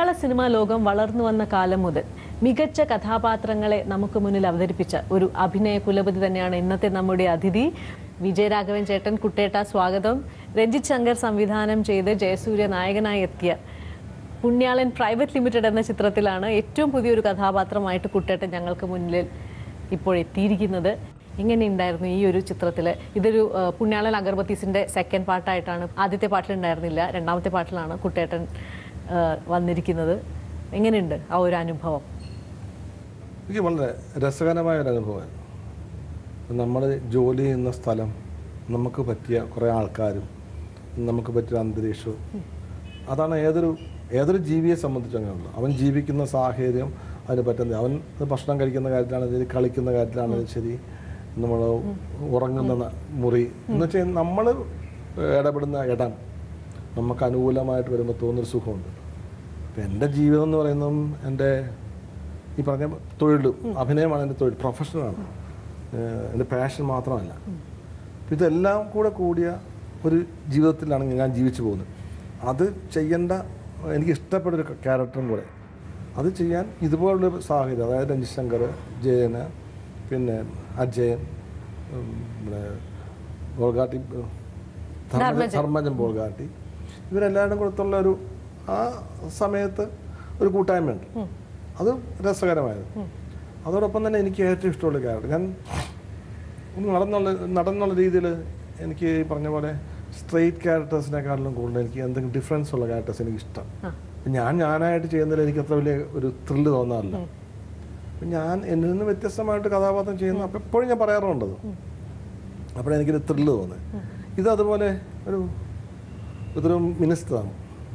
മലയാള cinema ലോകം വളർന്നു വന്ന കാലം മുതൽ മികച്ച കഥാപാത്രങ്ങളെ നമുക്ക് മുന്നിൽ അവതരിപ്പിച്ച ഒരു അഭിനയ കുലപതി തന്നെയാണ് ഇന്നത്തെ നമ്മുടെ അതിഥി. വിജയരാഘവൻ ചേട്ടൻ. കുട്ടേട്ട, സ്വാഗതം. രഞ്ജിത്ത് ശങ്കർ സംവിധാനം ചെയ്ത് ജയസൂര്യ നായകനായി എത്തിയ പുണ്യാളൻ പ്രൈവറ്റ് ലിമിറ്റഡ് എന്ന ചിത്രത്തിലാണ് ഏറ്റവും പുതിയൊരു കഥാപാത്രമായിട്ട് കുട്ടേട്ടൻ ഞങ്ങൾക്ക് മുന്നിൽ ഇപ്പോൾ എത്തിയിരിക്കുന്നത്. എങ്ങനെയുണ്ടായിരുന്നു ഈ ഒരു ചിത്രത്തിൽ? ഇതൊരു പുണ്യാളൻ അഗർബത്തീസിൻ്റെ സെക്കൻഡ് പാർട്ടായിട്ടാണ്. ആദ്യത്തെ പാട്ടിലുണ്ടായിരുന്നില്ല, രണ്ടാമത്തെ പാട്ടിലാണ് കുട്ടേട്ടൻ വന്നിരിക്കുന്നത്. എങ്ങനെയുണ്ട് ആ ഒരു അനുഭവം? എനിക്ക് വളരെ രസകരമായ ഒരു അനുഭവമായിരുന്നു. നമ്മൾ ജോലി ചെയ്യുന്ന സ്ഥലം, നമുക്ക് പറ്റിയ കുറേ ആൾക്കാരും, നമുക്ക് പറ്റിയ അന്തരീക്ഷവും, അതാണ് ഏതൊരു ജീവിയെ സംബന്ധിച്ച് അങ്ങനെയുള്ളൂ. അവൻ ജീവിക്കുന്ന സാഹചര്യം, അതിന് പറ്റുന്നത്, അവൻ ഭക്ഷണം കഴിക്കുന്ന കാര്യത്തിലാണെങ്കിലും ശരി, കളിക്കുന്ന കാര്യത്തിലാണെങ്കിലും ശരി, നമ്മൾ ഉറങ്ങുന്ന മുറി എന്ന് വെച്ചാൽ നമ്മൾ ഇടപെടുന്ന ഇടം നമുക്ക് അനുകൂലമായിട്ട് വരുമ്പോൾ തോന്നുന്നൊരു സുഖമുണ്ട്. ഇപ്പം എൻ്റെ ജീവിതം എന്ന് പറയുന്നതും എൻ്റെ ഈ പറഞ്ഞ തൊഴിലും അഭിനയമാണ് എൻ്റെ തൊഴിൽ, പ്രൊഫഷനാണ്, എൻ്റെ പാഷൻ മാത്രമല്ല. അപ്പം ഇതെല്ലാം കൂടിയ ഒരു ജീവിതത്തിലാണ് ഞാൻ ജീവിച്ചു പോകുന്നത്. അത് ചെയ്യേണ്ട, എനിക്ക് ഇഷ്ടപ്പെട്ടൊരു ക്യാരക്ടറും കൂടെ അത് ചെയ്യാൻ ഇതുപോലുള്ളൊരു സാഹചര്യം, അതായത് രഞ്ജിത്ത് ശങ്കർ, ജയന്, പിന്നെ അജയൻ, പിന്നെ ബോൾഗാട്ടി, ധർമ്മജൻ ബോൾഗാട്ടി, ഇവരെല്ലാവരും കൊടുത്തുള്ള ഒരു ആ സമയത്ത് ഒരു കൂട്ടായ്മയുണ്ട്. അത് രസകരമായിരുന്നു. അതോടൊപ്പം തന്നെ എനിക്ക് ഏറ്റവും ഇഷ്ടമുള്ള ക്യാരക്ടർ, ഞാൻ നടന്നുള്ള രീതിയിൽ എനിക്ക് ഈ പറഞ്ഞ പോലെ സ്ട്രെയിറ്റ് ക്യാരക്ടേഴ്സിനെക്കാട്ടിലും കൂടുതൽ എനിക്ക് എന്തെങ്കിലും ഡിഫറൻസ് ഉള്ള ക്യാരക്ടേഴ്സ് എനിക്കിഷ്ടം. ഞാനായിട്ട് ചെയ്യുന്നതിൽ എനിക്ക് അത്ര വലിയ ഒരു ത്രില്ല് തോന്നാറില്ല. ഞാൻ എന്നിൽ നിന്ന് വ്യത്യസ്തമായിട്ട് കഥാപാത്രം ചെയ്യുന്ന അപ്പം എപ്പോഴും ഞാൻ പറയാറുണ്ടത്, അപ്പോഴെനിക്കൊരു ത്രില്ല് തോന്നുന്നത്. ഇത് അതുപോലെ ഇതൊരു മിനിസ്റ്ററാണ്.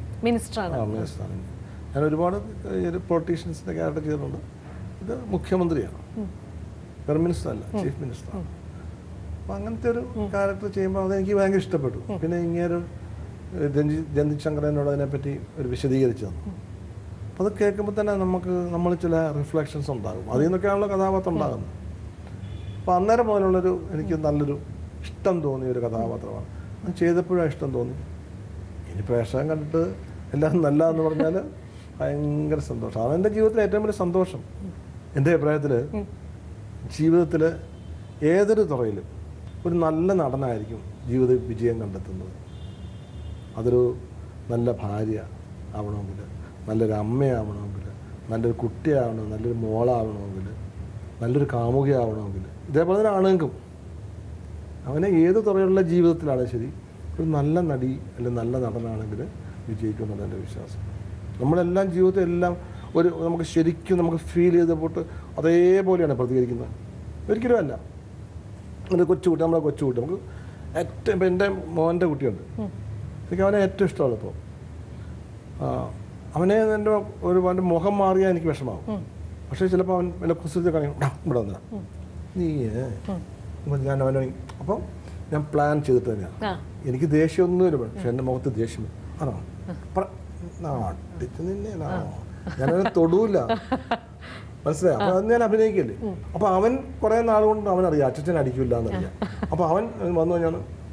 ഞാൻ ഒരുപാട് പൊളിറ്റീഷ്യൻസിൻ്റെ ക്യാരക്ടർ ചെയ്തിട്ടുണ്ട്. ഇത് മുഖ്യമന്ത്രിയാണ്, വെറും മിനിസ്റ്റർ അല്ല, ചീഫ് മിനിസ്റ്ററാണ്. അപ്പം അങ്ങനത്തെ ഒരു ക്യാരക്ടർ ചെയ്യുമ്പോൾ അതെനിക്ക് ഭയങ്കര ഇഷ്ടപ്പെട്ടു. പിന്നെ ഇങ്ങനെ രഞ്ജിത്ത് ശങ്കരനോട് അതിനെപ്പറ്റി ഒരു വിശദീകരിച്ചു തന്നു. അപ്പോൾ അത് കേൾക്കുമ്പോൾ തന്നെ നമ്മൾ ചില റിഫ്ലക്ഷൻസ് ഉണ്ടാകും. അതിൽ നിന്നൊക്കെയാണല്ലോ കഥാപാത്രം ഉണ്ടാകുന്നത്. അപ്പോൾ അന്നേരം മുതലുള്ളൊരു എനിക്ക് നല്ലൊരു ഇഷ്ടം തോന്നിയ ഒരു കഥാപാത്രമാണ്. അത് ചെയ്തപ്പോഴും ഇഷ്ടം തോന്നി. ഇനി പ്രേക്ഷകൻ കണ്ടിട്ട് എല്ലാം നല്ലതെന്ന് പറഞ്ഞാൽ ഭയങ്കര സന്തോഷം. അതെൻ്റെ ജീവിതത്തിലെ ഏറ്റവും വലിയ സന്തോഷം. എൻ്റെ അഭിപ്രായത്തിൽ ജീവിതത്തിൽ ഏതൊരു തുറയിലും ഒരു നല്ല നടനായിരിക്കും ജീവിത വിജയം കണ്ടെത്തുന്നത്. അതൊരു നല്ല ഭാര്യ ആവണമെങ്കിൽ, നല്ലൊരു അമ്മയാവണമെങ്കിൽ, നല്ലൊരു കുട്ടിയാവണം, നല്ലൊരു മോളാവണമെങ്കിൽ, നല്ലൊരു കാമുകയാവണമെങ്കിൽ, ഇതേപോലെ തന്നെ ആണെങ്കിലും അവനെ ഏത് തുറയുള്ള ജീവിതത്തിലാണ് ശരി ഒരു നല്ല നടി അല്ലെങ്കിൽ നല്ല നടനാണെങ്കിൽ വിജയിക്കുമെന്നാണ് എൻ്റെ വിശ്വാസം. നമ്മളെല്ലാം ജീവിതത്തിൽ എല്ലാം നമുക്ക് ശരിക്കും നമുക്ക് ഫീൽ ചെയ്ത പോട്ട് അതേപോലെയാണ് പ്രതികരിക്കുന്നത്. ഒരിക്കലും അല്ല. നമ്മുടെ കൊച്ചുകുട്ടി നമുക്ക് ഏറ്റവും, ഇപ്പം എൻ്റെ മോൻ്റെ കുട്ടിയുണ്ട്, എനിക്ക് അവനെ ഏറ്റവും ഇഷ്ടമാണ്. ഇപ്പോൾ അവനെ അവൻ്റെ മുഖം മാറിയാൽ എനിക്ക് വിഷമാവും. പക്ഷേ ചിലപ്പോൾ അവൻ എൻ്റെ കുസൃതി കാണിക്കും, ഇവിടെ വന്നിടാം നീ ഞാൻ അവനെ. അപ്പം ഞാൻ പ്ലാൻ ചെയ്തിട്ട് തന്നെയാണ്. എനിക്ക് ദേഷ്യമൊന്നും വരും, പക്ഷെ എൻ്റെ മുഖത്ത് ദേഷ്യം ആണോ നിന്നെ ഞാനവനെ തൊടൂല, മനസ്സിലായി? അപ്പം അത് ഞാൻ അഭിനയിക്കല്ലേ. അപ്പം അവൻ കുറേ നാൾ കൊണ്ട് അവനറിയാം അച്ഛൻ അടിക്കില്ല എന്നറിയാം. അപ്പം അവൻ വന്നു കഴിഞ്ഞാൽ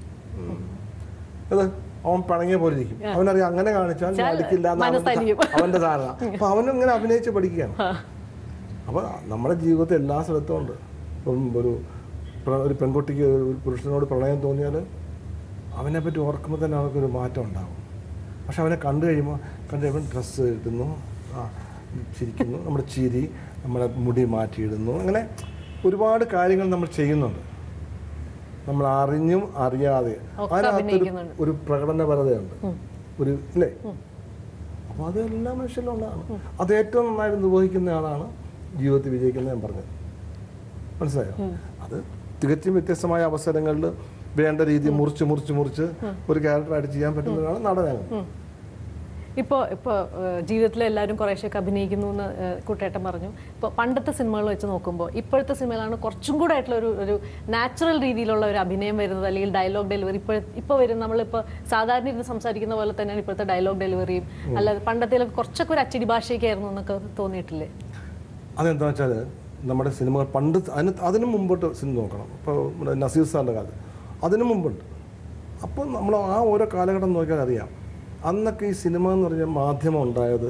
അവൻ പിണങ്ങിയ പോലെ ഇരിക്കും. അവനറിയാം അങ്ങനെ കാണിച്ചാൽ അടിക്കില്ല എന്നാണ് അവൻ്റെ ധാരണ. അപ്പം അവനും ഇങ്ങനെ അഭിനയിച്ച് പഠിക്കുകയാണ്. അപ്പോൾ നമ്മുടെ ജീവിതത്തിൽ എല്ലാ സ്ഥലത്തും ഉണ്ട്. ഒരു പെൺകുട്ടിക്ക് ഒരു പുരുഷനോട് പ്രണയം തോന്നിയാൽ അവനെപ്പറ്റി ഓർക്കുമ്പോൾ തന്നെ അവർക്കൊരു മാറ്റം ഉണ്ടാകും. പക്ഷെ അവനെ കണ്ടു കഴിയുമ്പോൾ ഡ്രസ്സ് ഇടുന്നു, ചിരിക്കുന്നു, നമ്മുടെ ചിരി, നമ്മുടെ മുടി മാറ്റിയിടുന്നു, അങ്ങനെ ഒരുപാട് കാര്യങ്ങൾ നമ്മൾ ചെയ്യുന്നുണ്ട്. നമ്മൾ അറിഞ്ഞും അറിയാതെ അതിനകത്തൊരു ഒരു പ്രകടനപരതയുണ്ട്, ഒരു ഇല്ലേ? അപ്പോൾ അത് എല്ലാ മനുഷ്യരിലും ഉള്ളതാണ്. അത് ഏറ്റവും നന്നായിട്ട് നിർവഹിക്കുന്ന ആളാണ് ജീവിതത്തിൽ വിജയിക്കുന്നത് ഞാൻ പറഞ്ഞത്. മനസ്സിലായോ? അത് തികച്ചും വ്യത്യസ്തമായ അവസരങ്ങളിൽ വേണ്ട രീതി മുറിച്ച് ഒരു ക്യാരക്ടറായിട്ട് ചെയ്യാൻ പറ്റുന്നതാണ് നടനാണ്. ഇപ്പോൾ ജീവിതത്തിൽ എല്ലാവരും കുറേശ്ശൊക്കെ അഭിനയിക്കുന്നു എന്ന് കുട്ടേട്ടൻ പറഞ്ഞു. ഇപ്പോൾ പണ്ടത്തെ സിനിമകൾ വെച്ച് നോക്കുമ്പോൾ ഇപ്പോഴത്തെ സിനിമയിലാണ് കുറച്ചും കൂടെ ആയിട്ടുള്ള ഒരു നാച്ചുറൽ രീതിയിലുള്ള ഒരു അഭിനയം വരുന്നത്, അല്ലെങ്കിൽ ഡയലോഗ് ഡെലിവറി ഇപ്പോൾ വരും. നമ്മളിപ്പോൾ സാധാരണ ഇരുന്ന് സംസാരിക്കുന്ന പോലെ തന്നെയാണ് ഇപ്പോഴത്തെ ഡയലോഗ് ഡെലിവറിയും. അല്ലാതെ പണ്ടത്തേലൊക്കെ കുറച്ചൊക്കെ ഒരു അച്ചടി ഭാഷയൊക്കെയായിരുന്നു എന്നൊക്കെ തോന്നിയിട്ടില്ലേ? അതെന്താ വെച്ചാൽ നമ്മുടെ സിനിമകൾ പണ്ട് അതിനു മുമ്പോട്ട് സിനിമ നോക്കണം. ഇപ്പോൾ നമ്മുടെ നസീർ സാറിൻ്റെ കാലത്ത് അതിനു മുമ്പുണ്ട്. അപ്പോൾ നമ്മൾ ആ ഓരോ കാലഘട്ടം നോക്കിയാൽ അറിയാം. അന്നൊക്കെ ഈ സിനിമ എന്ന് പറഞ്ഞ മാധ്യമം ഉണ്ടായത്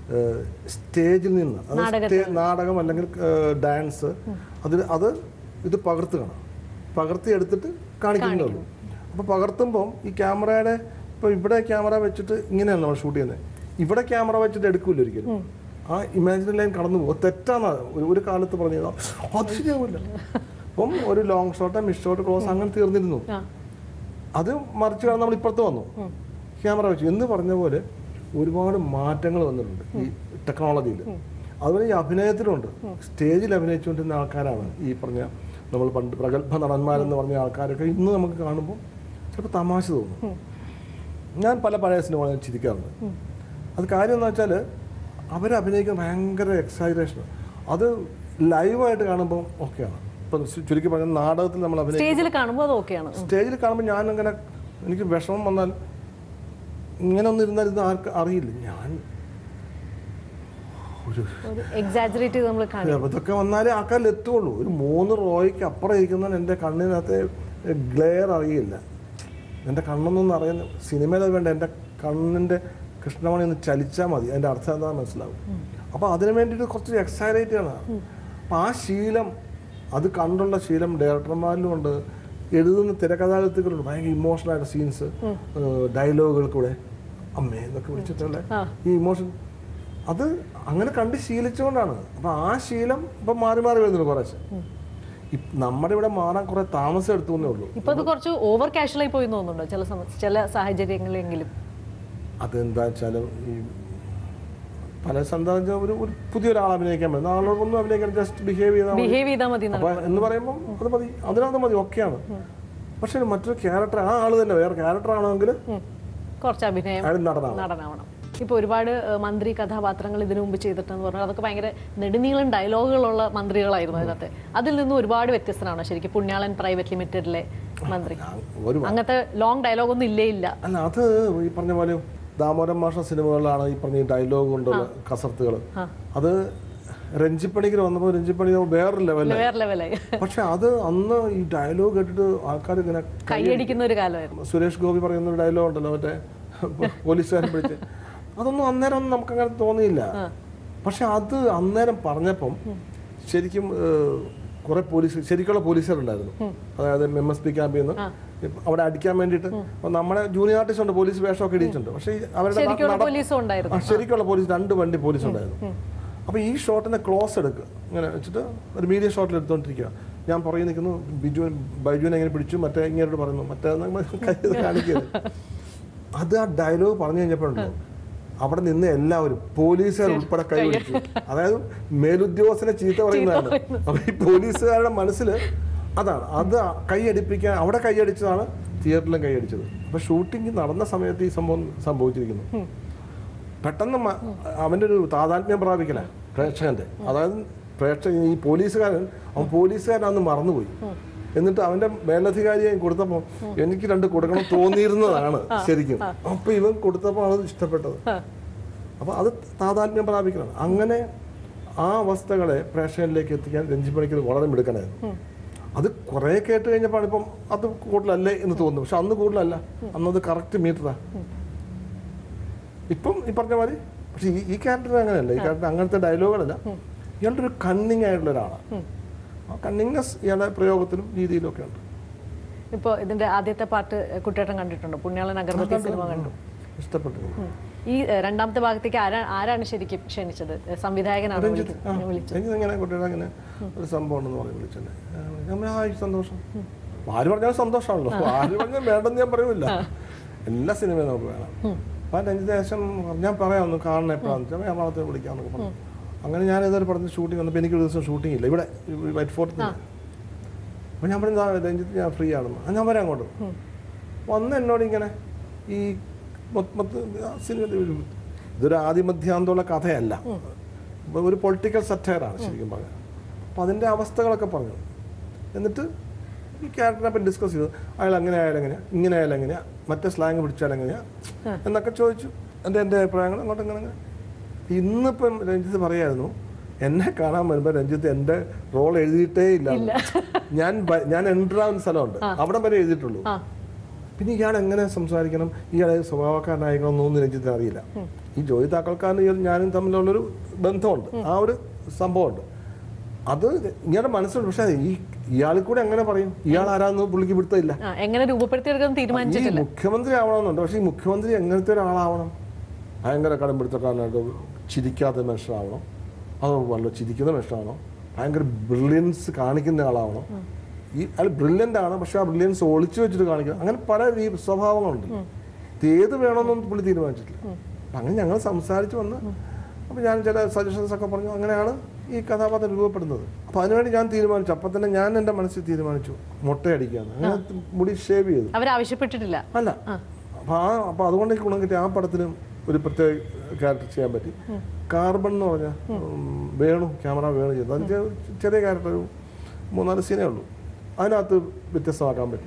സ്റ്റേജിൽ നിന്ന് നാടകം അല്ലെങ്കിൽ ഡാൻസ് അത് ഇത് പകർത്തി എടുത്തിട്ട് കാണിക്കുന്നേ ഉള്ളൂ. അപ്പോൾ പകർത്തുമ്പം ഈ ക്യാമറയുടെ ഇപ്പോൾ ഇവിടെ ക്യാമറ വെച്ചിട്ട് ഇങ്ങനെയാണ് നമ്മൾ ഷൂട്ട് ചെയ്യുന്നത്. ഇവിടെ ക്യാമറ വെച്ചിട്ട് എടുക്കില്ല ഒരിക്കലും. ആ ഇമാജിനറി ലൈൻ കടന്നു പോകും. തെറ്റാണ് ഒരു കാലത്ത് പറഞ്ഞത്. അത് ശരിയാവില്ല. അപ്പം ഒരു long shot, mid shot, close അങ്ങനെ തീർന്നിരുന്നു. അത് മറിച്ച് കാണാൻ നമ്മൾ ഇപ്പുറത്ത് വന്നു ക്യാമറ വെച്ച് എന്ന് പറഞ്ഞ പോലെ ഒരുപാട് മാറ്റങ്ങൾ വന്നിട്ടുണ്ട് ഈ ടെക്നോളജിയിൽ. അതുപോലെ ഈ അഭിനയത്തിലുണ്ട്. സ്റ്റേജിൽ അഭിനയിച്ചുകൊണ്ടിരുന്ന ആൾക്കാരാണ് ഈ പറഞ്ഞ നമ്മൾ പണ്ട് പ്രഗത്ഭ നടന്മാരെന്ന് പറഞ്ഞ ആൾക്കാരൊക്കെ ഇന്ന് നമുക്ക് കാണുമ്പോൾ ചിലപ്പോൾ തമാശ തോന്നും. ഞാൻ പഴയ സിനിമകൾ ചിരിക്കാറുണ്ട്. അത് കാര്യം എന്ന് വെച്ചാൽ അവരഭിനയിക്കുന്ന ഭയങ്കര എക്സൈറ്റേഷൻ. അത് ലൈവായിട്ട് കാണുമ്പോൾ ഓക്കെയാണ്. ഇപ്പം ചുരുക്കി പറഞ്ഞ നാടകത്തിൽ നമ്മൾ സ്റ്റേജിൽ കാണുമ്പോൾ അത് ഓക്കെയാണ്. സ്റ്റേജിൽ കാണുമ്പോൾ ഞാൻ അങ്ങനെ എനിക്ക് വിഷമം വന്നാൽ ഇങ്ങനെ ഒന്നും ഇരുന്നാൽ ഇത് ആർക്ക് അറിയില്ല. ഞാൻ ഇതൊക്കെ വന്നാലേ ആൾക്കാരിൽ എത്തുള്ളൂ. ഒരു 3 റോയ്ക്ക് അപ്പുറം ഇരിക്കുന്നവൻ എൻ്റെ കണ്ണിനകത്തെ ഗ്ലെയർ അറിയില്ല. എൻ്റെ കണ്ണൊന്നും അറിയുന്ന സിനിമയിൽ വേണ്ട. എൻ്റെ കണ്ണിൻ്റെ കൃഷ്ണമണി ഒന്ന് ചലിച്ചാൽ മതി, അതിൻ്റെ അർത്ഥം എന്താണെന്ന് മനസ്സിലാവും. അപ്പോൾ അതിന് വേണ്ടിയിട്ട് കുറച്ച് എക്സൈറ്റഡ് ആണ്. അപ്പം ആ ശീലം, അത് കണ്ടുള്ള ശീലം ഡയറക്ടർമാരിലും ഉണ്ട്. എഴുതുന്ന തിരക്കഥാകൃത്തുക്കളുണ്ട്. ഭയങ്കര ഇമോഷണലായിട്ട് സീൻസ്, ഡയലോഗുകൾ കൂടെ അമ്മേ എന്നൊക്കെ വിളിച്ചിട്ടുള്ള ഈ ഇമോഷൻ അത് അങ്ങനെ കണ്ട് ശീലിച്ചുകൊണ്ടാണ്. അപ്പം ആ ശീലം ഇപ്പം മാറി വരുന്നുണ്ട് കുറേശ്ശെ. നമ്മുടെ ഇവിടെ മാറാൻ കുറെ താമസം എടുത്തു എന്നേ ഉള്ളൂ. ഇപ്പൊ അത് കുറച്ച് ഓവർ കാഷ്വലായി പോയി തോന്നുന്നുണ്ടോ ചില സാഹചര്യങ്ങളിലെങ്കിലും? അതെന്താ വെച്ചാലും ഈ പല സന്ദർഭം ഒരു പുതിയൊരാൾ അഭിനയിക്കാൻ പറ്റും. ആളൊന്നും അഭിനയിക്കാൻ ജസ്റ്റ് ബിഹേവ് ചെയ്താൽ മതി എന്ന് പറയുമ്പോൾ അത് മതി, അതിനകത്ത് മതി, ഓക്കെയാണ്. പക്ഷെ മറ്റൊരു ക്യാരക്ടർ, ആ ആള് തന്നെ വേറെ ക്യാരക്ടർ ആണെങ്കിൽ കുറച്ച് അഭിനയം നടനാവണം. ഇപ്പോൾ ഒരുപാട് മന്ത്രി കഥാപാത്രങ്ങൾ ഇതിനു മുമ്പ് ചെയ്തിട്ടെന്ന് പറഞ്ഞാൽ അതൊക്കെ ഭയങ്കര നെടുനീളം ഡയലോഗുകളുള്ള മന്ത്രികളായിരുന്നു അതിനകത്ത്. അതിൽ നിന്നും ഒരുപാട് വ്യത്യസ്തനാണ് ശരിക്കും പുണ്യാളൻ പ്രൈവറ്റ് ലിമിറ്റഡിലെ മന്ത്രി. അങ്ങനത്തെ ലോങ് ഡയലോഗ് ഒന്നും ഇല്ല. അല്ല, അത് ഈ പറഞ്ഞ പോലെ ദാമോദരൻ മാഷ സിനിമകളിലാണ് ഈ പറഞ്ഞ ഡയലോഗ് കൊണ്ടുള്ള കസർത്തുകൾ. അത് രഞ്ജിപ്പണിക്ക് വന്നപ്പോൾ രഞ്ജിപ്പണി വേറെ ലെവലായി. പക്ഷെ അത് അന്ന് ഈ ഡയലോഗ് കേട്ടിട്ട് ആൾക്കാർ ഇങ്ങനെ കൈയടിക്കുന്ന ഒരു കാലമായിരുന്നു. സുരേഷ് ഗോപി പറയുന്ന ഒരു ഡയലോഗ് ഉണ്ടല്ലോ, മറ്റേ പോലീസുകാരൻ പിടിച്ച്, അതൊന്നും അന്നേരം നമുക്കങ്ങനെ തോന്നിയില്ല. പക്ഷെ അത് അന്നേരം പറഞ്ഞപ്പം ശരിക്കും കുറെ ശരിക്കുള്ള പോലീസുകാരുണ്ടായിരുന്നു. അതായത് MSP ക്യാമ്പിൽ നിന്ന് അവിടെ അടിക്കാൻ വേണ്ടിയിട്ട് നമ്മുടെ ജൂനിയർ ആർട്ടിസ്റ്റ് ഉണ്ട്, പോലീസ് വേഷമൊക്കെ ഇടിച്ചിട്ടുണ്ട്. പക്ഷേ അവരുടെ ശരിക്കുള്ള പോലീസ് 2 വണ്ടി പോലീസ് ഉണ്ടായിരുന്നു. അപ്പോൾ ഈ ഷോട്ടിനെ ക്ലോസ് എടുക്കുക ഇങ്ങനെ വെച്ചിട്ട് ഒരു മീഡിയം ഷോട്ടിൽ എടുത്തുകൊണ്ടിരിക്കുക. ഞാൻ പുറകെ നിൽക്കുന്നു, ബൈജുവിനെ എങ്ങനെ പിടിച്ചു, മറ്റേ ഇങ്ങോട്ട് പറയുന്നു, മറ്റേ കാണിക്കുന്നത്. അത് ആ ഡയലോഗ് പറഞ്ഞു കഴിഞ്ഞപ്പോഴുണ്ടോ അവിടെ നിന്ന് എല്ലാവരും പോലീസുകാർ ഉൾപ്പെടെ കൈപിടിച്ചു. അതായത് മേലുദ്യോഗസ്ഥനെ ചീത്ത പറയുന്നതാണ്. അപ്പൊ ഈ പോലീസുകാരുടെ മനസ്സിൽ അതാണ്, അത് കൈയടിപ്പിക്കാൻ അവിടെ കൈയടിച്ചതാണ്, തിയേറ്ററിലും കൈയടിച്ചത്. അപ്പൊ ഷൂട്ടിംഗ് നടന്ന സമയത്ത് ഈ സംഭവം സംഭവിച്ചിരിക്കുന്നു. പെട്ടെന്ന് അവൻ്റെ ഒരു താതാത്മ്യം പ്രാപിക്കല പ്രേക്ഷകന്റെ. അതായത് ഈ പോലീസുകാരനന്ന് മറന്നുപോയി. എന്നിട്ട് അവന്റെ മേലധികാരിയായി കൊടുത്തപ്പോൾ എനിക്ക് 2 കൊടുക്കണം തോന്നിയിരുന്നതാണ് ശരിക്കും. അപ്പൊ ഇവൻ കൊടുത്തപ്പോൾ അത് ഇഷ്ടപ്പെട്ടത്. അപ്പൊ അത് താതാത്മ്യം പ്രാപിക്കണം. അങ്ങനെ ആ അവസ്ഥകളെ പ്രേക്ഷകരിലേക്ക് എത്തിക്കാൻ രഞ്ജിപ്പണിക്ക് വളരെ മിടുക്കനായിരുന്നു. അത് കുറെ കേട്ട് കഴിഞ്ഞപ്പോൾ ഇപ്പം അത് കൂടുതലല്ലേ എന്ന് തോന്നുന്നു. പക്ഷെ അന്ന് കൂടുതലല്ല, അന്നത് കറക്റ്റ് മീറ്ററാ. ഇപ്പം ഈ പറഞ്ഞ മാതിരി. പക്ഷെ ഈ ക്യാരക്ടർ അങ്ങനെയല്ല. ഈ ക്യാരക്ടർ അങ്ങനത്തെ ഡയലോഗുകളല്ല. ഇയാളുടെ ഒരു കണ്ണിങ് ആയിട്ടുള്ള ഒരാളാണ്. ആ കണ്ണിങ്നെസ് ഇയാളുടെ പ്രയോഗത്തിലും രീതിയിലും ഒക്കെ ഉണ്ട്. ഇപ്പോൾ ഇതിന്റെ ആദ്യത്തെ പാർട്ട് കുട്ടേട്ടൻ കണ്ടിട്ടുണ്ടോ? പുണ്യാളൻ അഗർബത്തി സിനിമ കണ്ടു, ഇഷ്ടപ്പെട്ടു. ഈ രണ്ടാമത്തെ ഭാഗത്തേക്ക് ആരാണ് ശരിക്കും ക്ഷണിച്ചത്? സംവിധായകനാണ് വിളിച്ചത്? ഇങ്ങനെ കുട്ടികളെ അങ്ങനെ ഒരു സംഭവം ഉണ്ടെന്ന് പറഞ്ഞ് വിളിച്ചല്ലേ. ഞാൻ സന്തോഷം. ആര് പറഞ്ഞാലും സന്തോഷമാണല്ലോ. ആര് പറഞ്ഞാൽ വേണ്ടെന്ന് ഞാൻ പറയൂല. എല്ലാ സിനിമയും നമുക്ക് വേണം. അപ്പം അതിന് ശേഷം ഞാൻ പറയാം കാണണം എപ്പോഴാണെന്ന് വെച്ചാൽ എറണാകുളത്ത് വിളിക്കാമെന്നൊക്കെ പറഞ്ഞു. അങ്ങനെ ഞാൻ ഏതൊരു പറഞ്ഞ ഷൂട്ടിംഗ് വന്നപ്പോൾ എനിക്കൊരു ദിവസം ഷൂട്ടിംഗ് ഇല്ല ഇവിടെ വൈറ്റ് ഫോർട്ടിൽ തന്നെ. അപ്പോൾ ഞാൻ പറഞ്ഞു രഞ്ജിത്ത് ഞാൻ ഫ്രീ ആണെന്ന്. ഞാൻ വരാം അങ്ങോട്ട്. വന്ന് എന്നോട് ഇങ്ങനെ ഈ സിനിമ ഇതൊരു ആദിമധ്യാന്തമുള്ള കഥയല്ല, ഒരു പൊളിറ്റിക്കൽ സറ്റയറാണ് ശരിക്കും പറഞ്ഞത്. അപ്പോൾ അതിൻ്റെ അവസ്ഥകളൊക്കെ പറഞ്ഞു. എന്നിട്ട് ഈ ക്യാരക്ടറിനെ പറ്റി ഡിസ്കസ് ചെയ്തു. അയാൾ അങ്ങനെ ആയാലും എങ്ങനെയാണ്, ഇങ്ങനെ ആയാലും എങ്ങനെയാണ്, മറ്റേ സ്ലാങ് പിടിച്ചാൽ എങ്ങനെയാണ് എന്നൊക്കെ ചോദിച്ചു. എൻ്റെ അഭിപ്രായങ്ങൾ അങ്ങോട്ട് ഇങ്ങനെ. ഇന്നിപ്പം രഞ്ജിത്ത് പറയായിരുന്നു, എന്നെ കാണാൻ വരുമ്പോൾ രഞ്ജിത്ത് എൻ്റെ റോൾ എഴുതിയിട്ടേ ഇല്ല. ഞാൻ എൻ്റർ ആവുന്ന സ്ഥലമുണ്ട്, അവിടെ വരെ എഴുതിയിട്ടുള്ളൂ. പിന്നെ ഇയാൾ എങ്ങനെ സംസാരിക്കണം, ഇയാളെ സ്വഭാവക്കാരനായിരിക്കണമെന്നൊന്നും രഞ്ജിത്തിന് അറിയില്ല. ഈ ജോയി താക്കോൽക്കാരനും ഞാനും തമ്മിലുള്ളൊരു ബന്ധമുണ്ട്, ആ ഒരു സംഭവമുണ്ട്. അത് ഇയാളുടെ മനസ്സിലുണ്ട്. പക്ഷേ ഇയാളിൽ കൂടെ എങ്ങനെ പറയും, ഇയാൾ ആരാന്ന് പുള്ളിക്ക് പിടുത്തമില്ല. എങ്ങനെ രൂപപ്പെടുത്തിയെടുക്കാൻ തീരുമാനിച്ചിട്ടില്ല. മുഖ്യമന്ത്രി ആവണമെന്നുണ്ട്, പക്ഷേ ഈ മുഖ്യമന്ത്രി എങ്ങനത്തെ ഒരാളാവണം? ഭയങ്കര കടമ്പിടുത്തക്കാരനായിട്ട് ചിരിക്കാത്ത മനുഷ്യനാവണം, അതോ വല്ല ചിരിക്കുന്ന മനുഷ്യനാണോ? ഭയങ്കര ബ്രില്യൻസ് കാണിക്കുന്ന ആളാവണം. അയാൾ ബ്രില്യൻ്റ് ആണ്, പക്ഷെ ആ ബ്രില്യൻസ് ഒളിച്ചു വെച്ചിട്ട് കാണിക്കുക. അങ്ങനെ പല സ്വഭാവങ്ങളുണ്ട്. ഇത് ഏത് വേണമെന്നൊന്നും പുള്ളി തീരുമാനിച്ചിട്ടില്ല. അപ്പം അങ്ങനെ ഞങ്ങൾ സംസാരിച്ച് വന്ന്, അപ്പം ഞാൻ ചില സജഷൻസ് ഒക്കെ പറഞ്ഞു. അങ്ങനെയാണ് ഈ കഥാപാത്രം രൂപപ്പെടുന്നത്. അപ്പം അതിനുവേണ്ടി ഞാൻ തീരുമാനിച്ചു. അപ്പം തന്നെ ഞാൻ എൻ്റെ മനസ്സിൽ തീരുമാനിച്ചു മൊട്ടയടിക്കാന്ന്. അങ്ങനെ മുടി ഷേവ് ചെയ്തു. അവരാവശ്യപ്പെട്ടിട്ടില്ല അല്ല. അപ്പം അതുകൊണ്ട് എനിക്ക് ഗുണം കിട്ടി. ആ പടത്തിലും ഒരു പ്രത്യേക ക്യാരക്ടർ ചെയ്യാൻ പറ്റി. കാർബൺ എന്ന് പറഞ്ഞാൽ വേണു, ക്യാമറ വേണു ചെയ്തു. അതിൻ്റെ ചെറിയ ക്യാരക്ടർ, ഒരു 3-4 സീനേ ഉള്ളൂ. അതിനകത്ത് വ്യത്യസ്തമാക്കാൻ പറ്റി.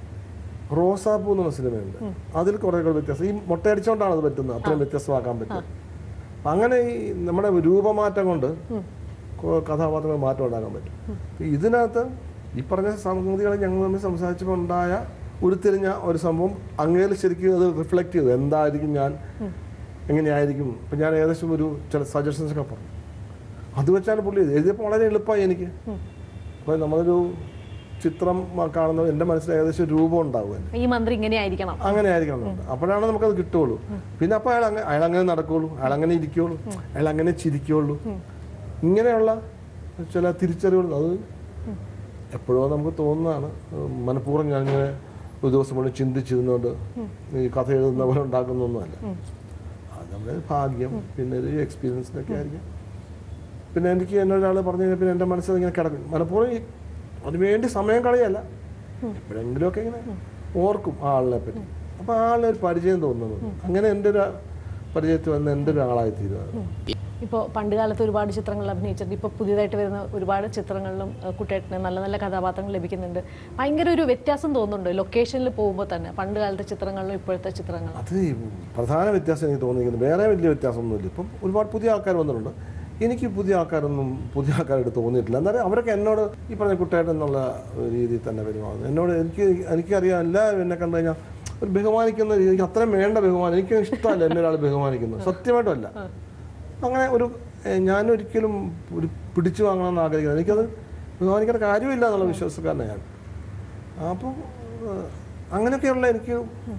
റോസാപ്പൂ എന്നുള്ള സിനിമയുണ്ട്, അതിൽ കുറേ വ്യത്യാസം. ഈ മൊട്ടയടിച്ചോണ്ടാണ് അത് പറ്റുന്നത്, അത്രയും വ്യത്യസ്തമാക്കാൻ പറ്റും. അങ്ങനെ ഈ നമ്മുടെ രൂപമാറ്റം കൊണ്ട് കഥാപാത്രങ്ങൾ മാറ്റം ഉണ്ടാക്കാൻ പറ്റും. ഇതിനകത്ത് ഈ പറഞ്ഞ സംഗതികളെ ഞങ്ങൾ തമ്മിൽ സംസാരിച്ചപ്പോൾ ഉണ്ടായ ഉരുത്തിരിഞ്ഞ ഒരു സംഭവം അങ്ങേൽ ശരിക്കും അത് റിഫ്ലക്ട് ചെയ്തു. എന്തായിരിക്കും ഞാൻ, എങ്ങനെയായിരിക്കും. ഇപ്പം ഞാൻ ഏകദേശം ഒരു ചില സജഷൻസ് ഒക്കെ പറഞ്ഞു. അത് വെച്ചാണ് പുള്ളി എഴുതിയപ്പോൾ വളരെ എളുപ്പമായി എനിക്ക്. അപ്പോൾ നമ്മളൊരു ചിത്രം കാണുന്നത് എൻ്റെ മനസ്സിൽ ഏകദേശം രൂപം ഉണ്ടാവും. ഈ മന്ത്രി ഇങ്ങനെ ആയിരിക്കണം അപ്പോഴാണ് നമുക്കത് കിട്ടുള്ളൂ. പിന്നെ അപ്പോൾ അയാളങ്ങനെ നടക്കുകയുള്ളൂ, അയാളങ്ങനെ ഇരിക്കുകയുള്ളൂ, അയാളങ്ങനെ ചിരിക്കുകയുള്ളൂ. ഇങ്ങനെയുള്ള ചില തിരിച്ചറിവുകൾ അത് എപ്പോഴോ നമുക്ക് തോന്നുന്നതാണ്. മനഃപൂർവ്വം ഞാനിങ്ങനെ ഒരു ദിവസം കൊണ്ട് ചിന്തിച്ചിരുന്നുകൊണ്ട് ഈ കഥ എഴുതുന്ന പോലെ ഉണ്ടാക്കുന്നൊന്നുമല്ല. അത് നമ്മുടെ ഭാഗ്യം, പിന്നെ ഒരു എക്സ്പീരിയൻസിനൊക്കെ ആയിരിക്കും. പിന്നെ എനിക്ക് എന്നൊരാൾ പറഞ്ഞു കഴിഞ്ഞാൽ പിന്നെ എൻ്റെ മനസ്സിൽ ഇങ്ങനെ കിടക്കും. മനഃപൂർവ്വം അതിനുവേണ്ടി സമയം കളയല്ല, എപ്പോഴെങ്കിലുമൊക്കെ ഇങ്ങനെ ഓർക്കും ആ ആളിനെ പറ്റി. അപ്പോൾ ആ ആളിനെ ഒരു പരിചയം തോന്നുന്നത്. അങ്ങനെ എൻ്റെ ഒരു പരിചയത്തിൽ വന്ന് എൻ്റെ ഒരു ആളായി തീരുമാനം. ഇപ്പോൾ പണ്ട് കാലത്ത് ഒരുപാട് ചിത്രങ്ങൾ അഭിനയിച്ചിട്ടുണ്ട്. ഇപ്പോൾ പുതിയതായിട്ട് വരുന്ന ഒരുപാട് ചിത്രങ്ങളിലും കുട്ടേട്ടന് നല്ല നല്ല കഥാപാത്രങ്ങൾ ലഭിക്കുന്നുണ്ട്. ഭയങ്കര ഒരു വ്യത്യാസം തോന്നുന്നുണ്ട് ലൊക്കേഷനിൽ പോകുമ്പോൾ തന്നെ, പണ്ട് കാലത്തെ ചിത്രങ്ങളിലും ഇപ്പോഴത്തെ ചിത്രങ്ങളും. അത് പ്രധാന വ്യത്യാസം എനിക്ക് തോന്നിയിരിക്കുന്നത്. വേറെ വലിയ വ്യത്യാസമൊന്നുമില്ല. ഇപ്പം ഒരുപാട് പുതിയ ആൾക്കാർ വന്നിട്ടുണ്ട്. എനിക്ക് പുതിയ ആൾക്കാരായിട്ട് തോന്നിയിട്ടില്ല. എന്നാലും അവരൊക്കെ എന്നോട് ഈ പറഞ്ഞ കുട്ടേട്ടൻ എന്നുള്ള രീതിയിൽ തന്നെ പെരുമാറുന്നു. എന്നോട് എനിക്കറിയാം, എല്ലാവരും എന്നെ കണ്ടു കഴിഞ്ഞാൽ ഒരു ബഹുമാനിക്കുന്ന രീതി, എനിക്ക് അത്രയും വേണ്ട ബഹുമാനം. എനിക്ക് ഇഷ്ടമല്ല എന്നെ ഒരാൾ ബഹുമാനിക്കുന്നത്, സത്യമായിട്ടും അല്ല. അങ്ങനെ ഞാനൊരിക്കലും ഒരു പിടിച്ചു വാങ്ങണമെന്ന് ആഗ്രഹിക്കുന്നത്, എനിക്കത് ബഹുമാനിക്കേണ്ട കാര്യമില്ല എന്നുള്ള വിശ്വാസക്കാരനാണ് ഞാൻ. അപ്പം അങ്ങനെയൊക്കെയുള്ള എനിക്ക്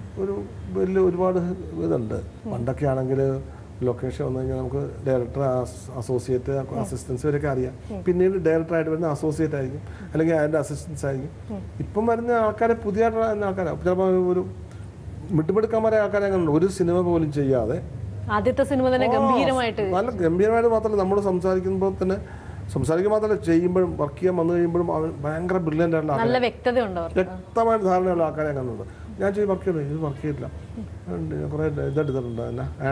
ഒരുപാട് ഇതുണ്ട്. പണ്ടൊക്കെ ആണെങ്കിൽ ലൊക്കേഷൻ വന്നു കഴിഞ്ഞാൽ നമുക്ക് ഡയറക്ടർ, അസോസിയേറ്റ്, അസിസ്റ്റൻസ് വരെയൊക്കെ അറിയാം. പിന്നീട് ഡയറക്ടറായിട്ട് വരുന്ന അസോസിയേറ്റ് ആയിരിക്കും, അല്ലെങ്കിൽ അതിൻ്റെ അസിസ്റ്റൻസ് ആയിരിക്കും. ഇപ്പം വരുന്ന ആൾക്കാരെ പുതിയ ആൾക്കാരാണ്. ചിലപ്പോൾ ഒരു വിട്ടുപിടുക്കാന്മാരെ ആൾക്കാരെ അങ്ങനെ ഒരു സിനിമ പോലും ചെയ്യാതെ ആദ്യത്തെ സിനിമ തന്നെ ഗംഭീരമായിട്ട്, നല്ല ഗംഭീരമായിട്ട് മാത്രമല്ല നമ്മൾ സംസാരിക്കുമ്പോൾ തന്നെ, സംസാരിക്കുക മാത്രമല്ല ചെയ്യുമ്പോഴും വർക്ക് ചെയ്യാൻ വന്നു കഴിയുമ്പോഴും അവൻ ഭയങ്കര ബ്രില്യൻ്റ് ആയിട്ടുള്ള നല്ല വ്യക്തമായിട്ട് ധാരണയുള്ള ആൾക്കാരെ കാണുന്നുണ്ട്. ഞാൻ ചെയ്ത് വർക്ക് ചെയ്തു, ഇത് വർക്ക് ചെയ്തില്ല, കുറേ ഇതെടുത്തിട്ടുണ്ട്,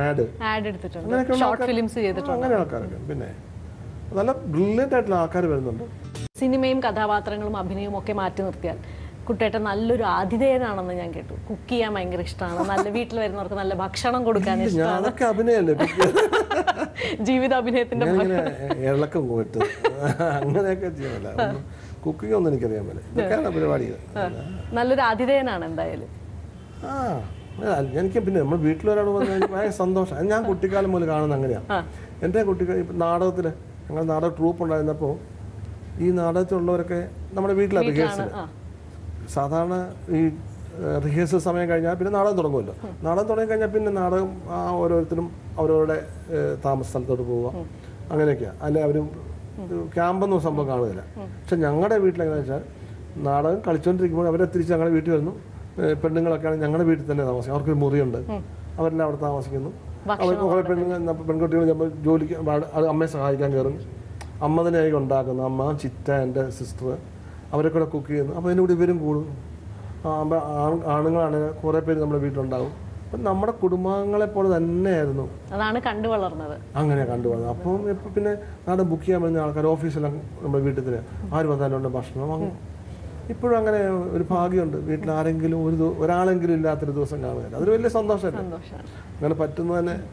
അങ്ങനെ ആൾക്കാരൊക്കെ. പിന്നെ നല്ല ബ്രില്യൻ്റ് ആയിട്ടുള്ള ആൾക്കാർ വരുന്നുണ്ട്. സിനിമയും കഥാപാത്രങ്ങളും അഭിനയവും ഒക്കെ മാറ്റി നിർത്തിയാൽ കുട്ടേട്ടൻ നല്ലൊരു ആതിഥേയനാണെന്ന് ഞാൻ കേട്ടു. കുക്ക് ചെയ്യാൻ ഭയങ്കര ഇഷ്ടമാണ്, നല്ല വീട്ടിൽ വരുന്നവർക്ക് നല്ല ഭക്ഷണം കൊടുക്കാൻ ഇഷ്ടമാണ്. അഭിനയല്ലേ, ജീവിത അഭിനയത്തിന്റെ ഇളക്കം പോയിട്ട് അങ്ങനെയൊക്കെ ചെയ്യാനല്ല. കുക്കിംഗ് ഒന്നും എനിക്കറിയാൻ പറ്റില്ല. ഇതൊക്കെയാണ് പരിപാടികൾ. നല്ലൊരു ആതിഥേയനാണ് എന്തായാലും. എനിക്ക് പിന്നെ നമ്മൾ വീട്ടിലൊരാൾ വന്നു കഴിഞ്ഞാൽ ഭയങ്കര സന്തോഷം. ഞാൻ കുട്ടിക്കാലം മുതൽ കാണുന്നത് അങ്ങനെയാണ്. എൻ്റെ കുട്ടിക്കാലം ഇപ്പം നാടകത്തിൽ, ഞങ്ങൾ നാടക ട്രൂപ്പ് ഉണ്ടായിരുന്നപ്പോൾ ഈ നാടകത്തിലുള്ളവരൊക്കെ നമ്മുടെ വീട്ടിലാണ് റിഹേഴ്സൽ. സാധാരണ ഈ റിഹേഴ്സൽ സമയം കഴിഞ്ഞാൽ പിന്നെ നാടകം തുടങ്ങുമല്ലോ. നാടകം തുടങ്ങി കഴിഞ്ഞാൽ പിന്നെ നാടകം ഓരോരുത്തരും അവരവരുടെ താമസ സ്ഥലത്തോട്ട് പോവുക, അങ്ങനെയൊക്കെയാണ്. അല്ലെ അവർ ക്യാമ്പെന്നൊരു സംഭവം കാണുകയില്ല. പക്ഷെ ഞങ്ങളുടെ വീട്ടിലെങ്ങനെയാണെന്ന് വെച്ചാൽ നാടകം കളിച്ചുകൊണ്ടിരിക്കുമ്പോൾ അവരെ തിരിച്ച് ഞങ്ങളുടെ വീട്ടിൽ വരുന്നു. പെണ്ണുങ്ങളൊക്കെയാണ് ഞങ്ങളുടെ വീട്ടിൽ തന്നെ താമസിക്കും. അവർക്കൊരു മുറിയുണ്ട്, അവരെല്ലാം അവിടെ താമസിക്കുന്നു. അവർക്ക് കുറേ പെൺകുട്ടികൾ ചിലപ്പോൾ ജോലിക്ക് അമ്മയെ സഹായിക്കാൻ കയറും. അമ്മ തന്നെയായിരിക്കും ഉണ്ടാക്കുന്നത്. അമ്മ, ചിറ്റ, എൻ്റെ സിസ്റ്റർ, അവരെ കൂടെ കുക്ക് ചെയ്യുന്നു. അപ്പോൾ അതിൻ്റെ കൂടെ ഇവരും കൂടും. ആണുങ്ങളാണെങ്കിൽ കുറേ പേര് നമ്മുടെ വീട്ടിലുണ്ടാവും. അപ്പം നമ്മുടെ കുടുംബങ്ങളെപ്പോലെ തന്നെയായിരുന്നു. അതാണ് കണ്ടു വളർന്നത്. അങ്ങനെ കണ്ടു വളർന്നത്. അപ്പം ഇപ്പം പിന്നെ നാടൻ ബുക്ക് ചെയ്യാൻ വരുന്ന ആൾക്കാർ ഓഫീസിലെല്ലാം നമ്മുടെ വീട്ടിൽ തന്നെ ആര് വന്നാലും ഭക്ഷണം വാങ്ങും. ഇപ്പോഴും അങ്ങനെ ഒരു ഭാഗ്യമുണ്ട്. വീട്ടിൽ ആരെങ്കിലും ഒരാളെങ്കിലും ഇല്ലാത്തൊരു ദിവസം കാണുകയില്ല. അതൊരു വലിയ സന്തോഷമല്ലേ. അങ്ങനെ പറ്റുന്നത് തന്നെ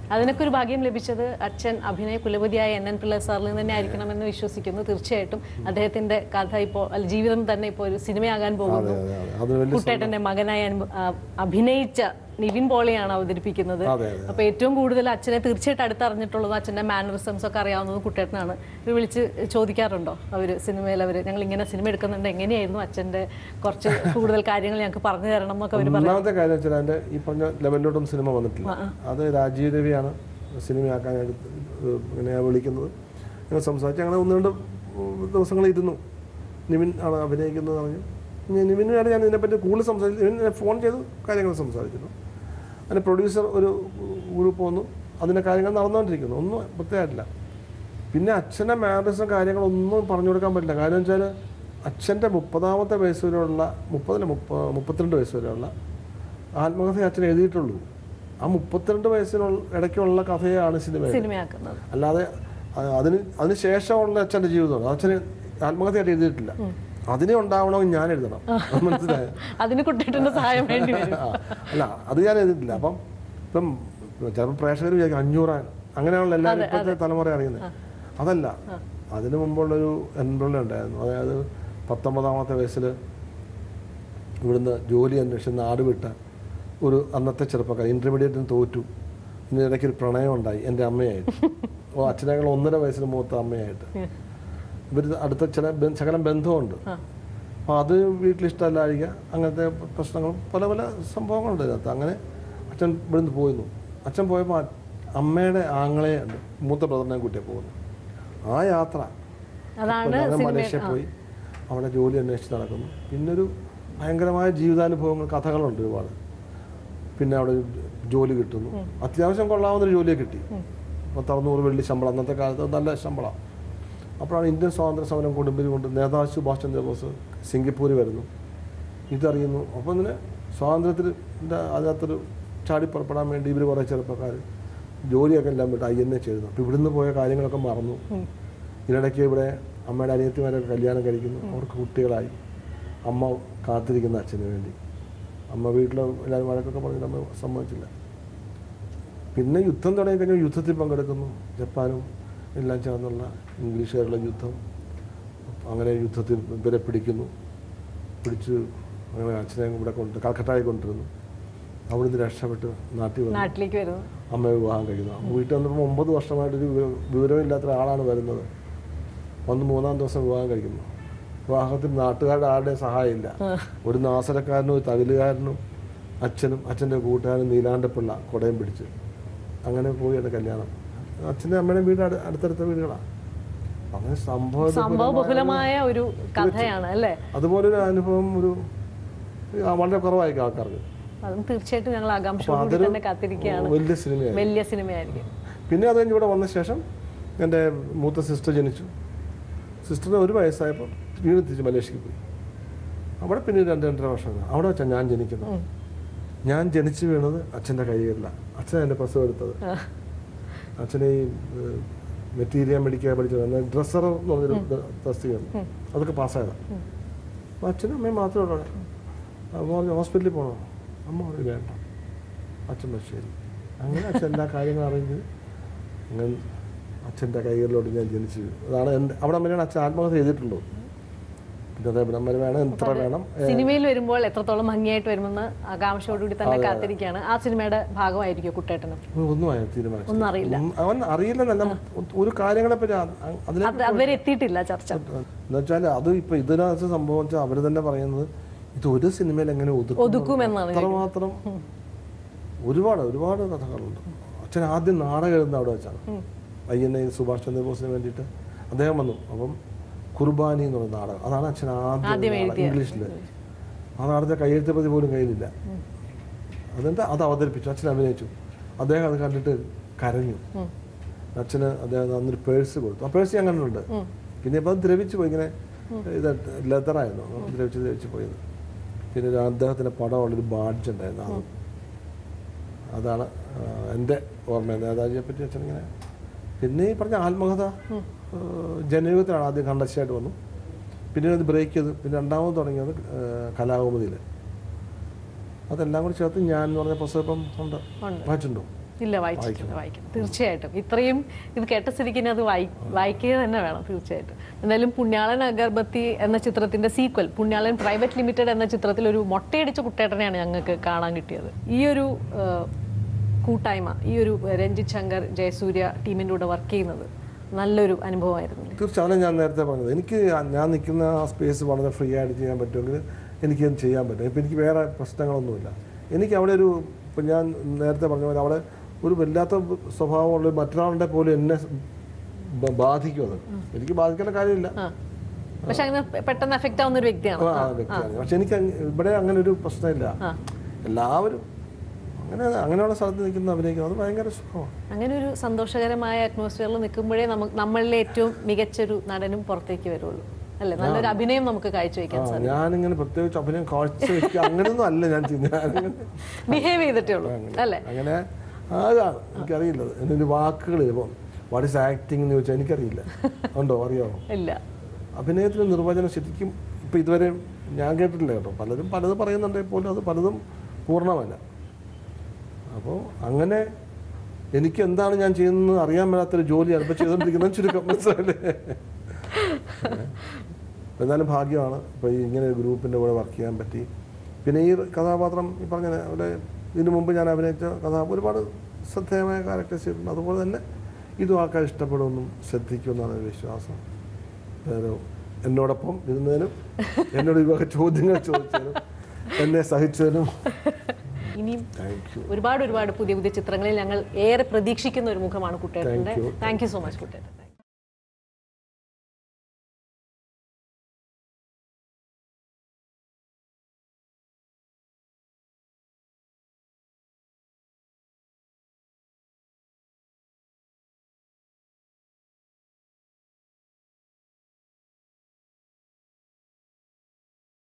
അതിനൊക്കെ ഒരു ഭാഗ്യം ലഭിച്ചത് അച്ഛൻ അഭിനയ കുലപതിയായ NN പിള്ള സാറിൽ നിന്ന് തന്നെ ആയിരിക്കണമെന്ന് വിശ്വസിക്കുന്നു. തീർച്ചയായിട്ടും അദ്ദേഹത്തിന്റെ കഥ ഇപ്പോൾ ജീവിതം തന്നെ ഇപ്പോൾ ഒരു സിനിമയാകാൻ പോകുന്നു. കുട്ടേട്ടന്റെ മകനായി അഭിനയിച്ച നിവിൻ പോളിയാണ് അവതരിപ്പിക്കുന്നത്. അപ്പൊ ഏറ്റവും കൂടുതൽ അച്ഛനെ തീർച്ചയായിട്ടും അടുത്തറിഞ്ഞിട്ടുള്ളതും അച്ഛന്റെ മാനറിസംസ് ഒക്കെ അറിയാവുന്നതും കുട്ടേട്ടനാണ്. വിളിച്ച് ചോദിക്കാറുണ്ടോ അവര് സിനിമയിൽ ഞങ്ങൾ ഇങ്ങനെ സിനിമ എടുക്കുന്നുണ്ട്, എങ്ങനെയായിരുന്നു അച്ഛന്റെ കുറച്ച് കൂടുതൽ കാര്യങ്ങൾ ഞങ്ങൾക്ക് പറഞ്ഞു തരണം എന്നൊക്കെ അവർ പറഞ്ഞു? ഒന്നാമത്തെ കാര്യം വെച്ചാൽ എൻ്റെ ഈ പറഞ്ഞ ലെവലിലോട്ടൊന്നും സിനിമ വന്നിട്ടില്ല. അത് രാജീവ് രവിയാണ് സിനിമയാക്കാനായിട്ട് ഇങ്ങനെ വിളിക്കുന്നത്. ഞങ്ങൾ സംസാരിച്ച് അങ്ങനെ 1-2 ദിവസങ്ങൾ ഇരുന്നു. നിവിൻ ആണ് അഭിനയിക്കുന്നത് പറഞ്ഞു. നിവിനാണ് ഞാൻ ഇതിനെപ്പറ്റി കൂടുതൽ സംസാരിച്ചു. നിവിൻ ഫോൺ ചെയ്ത് കാര്യങ്ങൾ സംസാരിച്ചിരുന്നു. അതിൻ്റെ പ്രൊഡ്യൂസർ ഒരു ഗ്രൂപ്പ് വന്നു, അതിൻ്റെ കാര്യങ്ങൾ നടന്നുകൊണ്ടിരിക്കുന്നു. ഒന്നും പ്രത്യേകമായിട്ടില്ല. പിന്നെ അച്ഛൻ്റെ മാനറിസം കാര്യങ്ങളൊന്നും പറഞ്ഞു കൊടുക്കാൻ പറ്റില്ല. കാര്യം വെച്ചാൽ അച്ഛൻ്റെ 30ാമത്തെ വയസ്സ് വരെയുള്ള 32 വയസ്സ് വരെയുള്ള ആത്മകഥ അച്ഛൻ എഴുതിയിട്ടുള്ളൂ. ആ 32 വയസ്സിനുള്ള ഇടയ്ക്കുള്ള കഥയാണ് സിനിമയാക്കുന്നത്. അല്ലാതെ അതിന് ശേഷമുള്ള അച്ഛൻ്റെ ജീവിതമാണ്. അച്ഛന് ആത്മകഥയായിട്ട് എഴുതിയിട്ടില്ല. അതിനെ ഉണ്ടാവണമെങ്കിൽ ഞാൻ എഴുതണം. മനസ്സിലായോ? അതിന് കുട്ടിയുടെ സഹായം വേണ്ടി വരും. അല്ല, അത് ഞാൻ എഴുതിയിട്ടില്ല. ഇപ്പം ചിലപ്പോൾ പ്രേക്ഷകർ വിചാരിക്കും 500 അങ്ങനെയാണല്ലോ എല്ലാവരും ഇപ്പോഴത്തെ തലമുറ അറിയുന്നത്. അതല്ല, അതിനു മുമ്പുള്ളൊരു എൻപിള്ള ഉണ്ടായിരുന്നു. അതായത് 19ാമത്തെ വയസ്സിൽ ഇവിടുന്ന് ജോലി അന്വേഷിച്ച് നാട് വിട്ട ഒരു അന്നത്തെ ചെറുപ്പക്കാർ, ഇൻ്റർമീഡിയറ്റിന് തോറ്റു. ഇതിനിടയ്ക്ക് ഒരു പ്രണയം ഉണ്ടായി എൻ്റെ അമ്മയായിട്ട്. അച്ഛനേക്കാൾ 1.5 വയസ്സിന് മൂത്ത അമ്മയായിട്ട്. ഇവർ അടുത്ത ശകലം ബന്ധമുണ്ട്. അപ്പോൾ അത് വീട്ടിലിഷ്ടമല്ലായിരിക്കുക. അങ്ങനത്തെ പ്രശ്നങ്ങളും പല പല സംഭവങ്ങളുണ്ട് ഇതിനകത്ത്. അങ്ങനെ അച്ഛൻ ഇവിടുന്ന് പോയിരുന്നു. അച്ഛൻ പോയപ്പോൾ അമ്മയുടെ ആങ്ങളെ മൂത്ത ബ്രദറിനെ കൂട്ടിയാണ് പോകുന്നു. ആ യാത്ര മലേഷ്യ പോയി അവിടെ ജോലി അന്വേഷിച്ച് നടക്കുന്നു. പിന്നൊരു ഭയങ്കരമായ ജീവിതാനുഭവങ്ങൾ, കഥകളുണ്ട് ഒരുപാട്. പിന്നെ അവിടെ ജോലി കിട്ടുന്നു. അത്യാവശ്യം കൊള്ളാവുന്നൊരു ജോലിയെ കിട്ടി. 600 വെള്ളി ശമ്പളം, അന്നത്തെ കാലത്ത് നല്ല ശമ്പളം. അപ്പോഴാണ് ഇന്ത്യൻ സ്വാതന്ത്ര്യ സമരം കൊണ്ട് നേതാജി സുഭാഷ് ചന്ദ്രബോസ് സിംഗപ്പൂരിൽ വരുന്നു. ഇതറിയുന്നു. അപ്പോൾ ഇതിന് സ്വാതന്ത്ര്യത്തിൻ്റെ അതിനകത്തൊരു ചാടിപ്പുറപ്പെടാൻ വേണ്ടി ഇവർ കുറേ ചെറുപ്പക്കാർ ജോലിയൊക്കെ എല്ലാം വിട്ട് INA ചെയ്തു. അപ്പോൾ ഇവിടുന്ന് പോയ കാര്യങ്ങളൊക്കെ മറന്നു. ഇതിനിടയ്ക്ക് ഇവിടെ അമ്മയുടെ അനിയത്തിമാരൊക്കെ കല്യാണം കഴിക്കുന്നു. അവർക്ക് കുട്ടികളായി. അമ്മ കാത്തിരിക്കുന്ന അച്ഛന് വേണ്ടി. അമ്മ വീട്ടിൽ എല്ലാവരും വഴക്കൊക്കെ പറഞ്ഞിട്ട് അമ്മ സമ്മതിച്ചില്ല. പിന്നെ യുദ്ധം തുടങ്ങിക്കഴിഞ്ഞാൽ യുദ്ധത്തിൽ പങ്കെടുക്കുന്നു. ജപ്പാനും എല്ലാം ചേർന്നുള്ള ഇംഗ്ലീഷുകാരുടെ യുദ്ധം. അങ്ങനെ യുദ്ധത്തിൽ ഇവരെ പിടിക്കുന്നു. പിടിച്ച് അങ്ങനെ അച്ഛനെ ഇവിടെ കൽക്കട്ടയിൽ കൊണ്ടുവരുന്നു. അവിടുന്ന് രക്ഷപ്പെട്ട് നാട്ടിലേക്ക് വരുന്നു. അമ്മയെ വിവാഹം കഴിക്കുന്നു. വീട്ടിൽ വന്നപ്പോൾ 9 വർഷമായിട്ടൊരു വിവരമില്ലാത്ത ഒരാളാണ് വരുന്നത്. വന്ന് 3-ാം ദിവസം വിവാഹം കഴിക്കുന്നു. വിവാഹത്തിൽ നാട്ടുകാരുടെ ആരുടെയും സഹായമില്ല. ഒരു നാസരക്കാരനും ഒരു തകിലുകാരനും അച്ഛനും അച്ഛൻ്റെ കൂട്ടുകാരനും നീലാണ്ടപ്പിള്ള കുടയും പിടിച്ച് അങ്ങനെ പോയാണ് കല്യാണം. അച്ഛൻ്റെ അമ്മയുടെ വീട് അടുത്തടുത്ത വീടുകളാണ്. അങ്ങനെ സംഭവബഹുലമായ ഒരു കഥയാണ് അല്ലേ? അതുപോലൊരു അനുഭവം വളരെ കുറവായിരിക്കും ആൾക്കാർക്ക്. അതും തീർച്ചയായിട്ടും ഞങ്ങൾ ആകാംക്ഷയോടെ തന്നെ കാത്തിരിക്കുകയാണ്. വലിയ സിനിമയായിരിക്കും. പിന്നെ അത് കഴിഞ്ഞ് ഇവിടെ വന്ന ശേഷം എൻ്റെ മൂത്ത സിസ്റ്റർ ജനിച്ചു. സിസ്റ്ററിന് 1 വയസ്സായപ്പോൾ വീട് തിരിച്ച് മലേഷ്യക്ക് പോയി. അവിടെ പിന്നെ 2-2.5 വർഷം അവിടെ വെച്ചാൽ ഞാൻ ജനിക്കുന്നത്. ഞാൻ ജനിച്ചു വീണത് അച്ഛൻ്റെ കൈകളിലാണ്. അച്ഛനാണ് എൻ്റെ പ്രസവം എടുത്തത്. അച്ഛനെ ഈ മെറ്റീരിയൽ മെഡിക്കാൻ പഠിച്ചത് ഡ്രസ്സർ എന്ന് പറഞ്ഞൊരു തസ്തികയാണ്. അതൊക്കെ പാസ്സായതാണ്. അപ്പോൾ അച്ഛനും അമ്മയും മാത്രമേ ഉള്ളൂ. അപ്പോൾ പറഞ്ഞു ഹോസ്പിറ്റലിൽ പോകണോ? അമ്മ പറഞ്ഞു വേണ്ട, അച്ഛൻ ശരി. അങ്ങനെ അച്ഛൻ എല്ലാ കാര്യങ്ങളും അറിഞ്ഞ് അങ്ങനെ അച്ഛൻ്റെ കൈകളിലോട്ട് ഞാൻ ജനിച്ചു. അതാണ് അവിടെ അമ്മയാണ് അച്ഛൻ ആത്മകഥ ചെയ്തിട്ടുള്ളൂ. പിന്നെ അതേപോലെ അമ്മ വേണം, എത്ര വേണം. സിനിമയിൽ വരുമ്പോൾ എത്രത്തോളം ഭംഗിയായിട്ട് വരുമെന്ന് ആകാംക്ഷയോടുകൂടി തന്നെ കാത്തിരിക്കുകയാണ്. ആ സിനിമയുടെ ഭാഗമായിരിക്കും കുട്ടേട്ടനും? ഒന്നും തീരുമാനിച്ചു. ഒന്നും അറിയില്ല. അവൻ അറിയില്ലെന്നല്ല, ഒരു കാര്യങ്ങളെ പറ്റി അതുവരെ എത്തിയിട്ടില്ല ചർച്ച. എന്നുവെച്ചാൽ അത് ഇപ്പൊ ഇതിനകത്ത് സംഭവിച്ചാൽ അവർ തന്നെ പറയുന്നത് ഇത് ഒരു സിനിമയിൽ എങ്ങനെ ഒതുക്കുമെന്നാണ്. അത്രമാത്രം ഒരുപാട് ഒരുപാട് കഥകളുണ്ട്. അച്ഛൻ ആദ്യം നാടകം എഴുതുന്ന അവിടെ വെച്ചാണ്. INA സുഭാഷ് ചന്ദ്രബോസിന് വേണ്ടിയിട്ട് അദ്ദേഹം വന്നു. അപ്പം കുർബാനി എന്ന് പറയുന്ന നാടകം, അതാണ് അച്ഛൻ ആദ്യം ഇംഗ്ലീഷിൽ. ആ നാടകത്തെ കയ്യെഴുത്ത പ്രതി പോലും കയ്യിലില്ല. അത് അവതരിപ്പിച്ചു. അച്ഛൻ അഭിനയിച്ചു. അദ്ദേഹം അത് കണ്ടിട്ട് കരഞ്ഞു. അച്ഛന് അദ്ദേഹം അന്നൊരു പേഴ്സ് കൊടുത്തു. ആ പേഴ്സ് ഞാൻ കണ്ടിട്ടുണ്ട്. പിന്നെ ഇപ്പം അത് ദ്രവിച്ചു പോയി. ഇങ്ങനെ ഇത് ലെതറായിരുന്നു, ദ്രവിച്ച് പോയത്. പിന്നെ അദ്ദേഹത്തിൻ്റെ പടമുള്ളൊരു ബാഡ്ജ് ഉണ്ടായിരുന്നു. അതാണ് എൻ്റെ ഓർമ്മ. നേതാജിയെ പറ്റി അച്ഛനിങ്ങനെ. പിന്നെ ഈ പറഞ്ഞ ആത്മകഥ ജനയുഗത്തിലാണ് ആദ്യം കണ്ടശയായിട്ട് വന്നു. പിന്നെ അത് ബ്രേക്ക് ചെയ്ത് പിന്നെ രണ്ടാമത് തുടങ്ങിയത് കലാകൗമുദിയിൽ. അതെല്ലാം കൂടി ചേർത്ത് ഞാൻ എന്ന് പറഞ്ഞ പുസ്തകം ഉണ്ട്, വായിച്ചിട്ടുണ്ടോ? ഇല്ല, വായിക്കും തീർച്ചയായിട്ടും. ഇത്രയും ഇത് കേട്ട സ്ഥിതിക്ക് അത് വായിക്കുക തന്നെ വേണം തീർച്ചയായിട്ടും. എന്തായാലും പുണ്യാളൻ അഗർബത്തി എന്ന ചിത്രത്തിന്റെ സീക്വൽ പുണ്യാളൻ പ്രൈവറ്റ് ലിമിറ്റഡ് എന്ന ചിത്രത്തിൽ ഒരു മൊട്ടയടിച്ച കുട്ടേട്ടനെയാണ് ഞങ്ങൾക്ക് കാണാൻ കിട്ടിയത്. ഈ ഒരു കൂട്ടായ്മ, ഈ ഒരു രഞ്ജിത്ത് ശങ്കർ ജയസൂര്യ ടീമിൻ്റെ കൂടെ വർക്ക് ചെയ്യുന്നത് നല്ലൊരു അനുഭവമായിരുന്നു. തീർച്ചയായും ഞാൻ നേരത്തെ പറഞ്ഞത്, എനിക്ക് ഞാൻ നിൽക്കുന്ന ആ സ്പേസ് വളരെ ഫ്രീ ആയിട്ട് ചെയ്യാൻ പറ്റുമെങ്കിൽ എനിക്കത് ചെയ്യാൻ പറ്റും. ഇപ്പം എനിക്ക് വേറെ പ്രശ്നങ്ങളൊന്നുമില്ല. എനിക്ക് അവിടെ ഒരു, ഇപ്പം ഞാൻ നേരത്തെ പറഞ്ഞ പോലെ അവിടെ ഒരു വല്ലാത്ത സ്വഭാവമുള്ള മറ്റൊരാളുടെ പോലും എന്നെ ബാധിക്കും. അത് എനിക്ക് ബാധിക്കേണ്ട കാര്യമില്ല. പക്ഷെ അങ്ങനെ പെട്ടെന്ന് എഫക്റ്റ് ആവുന്ന ഒരു വ്യക്തിയാണ്. പക്ഷെ എനിക്ക് ഇവിടെ അങ്ങനെ ഒരു പ്രശ്നമില്ല. എല്ലാവരും അങ്ങനെയുള്ള സ്ഥലത്ത് നിൽക്കുന്ന അഭിനയിക്കുന്നത് അത് ഭയങ്കര സുഖമാണ്. അങ്ങനെ ഒരു സന്തോഷകരമായ അറ്റ്മോസ്ഫിയറിൽ നിൽക്കുമ്പോഴേ നമ്മളിലെ ഏറ്റവും മികച്ചൊരു നടനും പുറത്തേക്ക് വരുള്ളൂ, അല്ലേ? നല്ലൊരു അഭിനയം നമുക്ക് കാഴ്ചവെക്കാൻ സാധിക്കും. ഞാനിങ്ങനെ പ്രത്യേകിച്ച് അഭിനയം കാഴ്ചവെക്കുക അങ്ങനെയൊന്നും അല്ല ഞാൻ ബിഹേവ് ചെയ്തിട്ടേ ഉള്ളൂ, അല്ലേ? അങ്ങനെ അതാണ് എനിക്കറിയില്ല. എൻ്റെ വാക്കുകൾ ഇപ്പം വാട്ട് ഈസ് ആക്ടിങ് എന്ന് ചോദിച്ചാൽ എനിക്കറിയില്ല. ഉണ്ടോ? അറിയാമോ? ഇല്ല. അഭിനയത്തിന് നിർവചനം ശരിക്കും ഇപ്പം ഇതുവരെ ഞാൻ കേട്ടിട്ടില്ല കേട്ടോ. പലതും പറയുന്നുണ്ടെങ്കിൽ പോലും അത് പലതും പൂർണ്ണമല്ല. അപ്പോൾ അങ്ങനെ എനിക്ക് എന്താണ് ഞാൻ ചെയ്യുന്നത് അറിയാൻ മേലാത്തൊരു ജോലിയാണ് ഇപ്പോൾ ചെയ്തുകൊണ്ടിരിക്കുന്നത് ചുരുക്കം, മനസ്സിലല്ലേ? എന്നാലും ഭാഗ്യമാണ് ഇപ്പോൾ ഇങ്ങനെ ഒരു ഗ്രൂപ്പിൻ്റെ കൂടെ വർക്ക് ചെയ്യാൻ പറ്റി. പിന്നെ ഈ കഥാപാത്രം ഈ പറഞ്ഞ അവിടെ ഇതിനു മുമ്പ് ഞാൻ അഭിനയിച്ച ഒരുപാട് ശ്രദ്ധേയമായ ക്യാരക്ടേഴ്സ് ചെയ്തിട്ടുണ്ട്. അതുപോലെ തന്നെ ഇതും ആൾക്കാർ ഇഷ്ടപ്പെടുമെന്നും ശ്രദ്ധിക്കുമെന്നാണ് ഒരു വിശ്വാസം. എന്നോടൊപ്പം ഇരുന്നതിനും എന്നോട് ഒരുപാട് ചോദ്യങ്ങൾ ചോദിച്ചതിനും എന്നെ സഹിച്ചതിനും ഇനിയും ഒരുപാട് പുതിയ ചിത്രങ്ങളിൽ ഞങ്ങൾ ഏറെ പ്രതീക്ഷിക്കുന്ന ഒരു മുഖമാണ് കുട്ടേട്ടൻ്റെ. Thank you so much Kuttettan.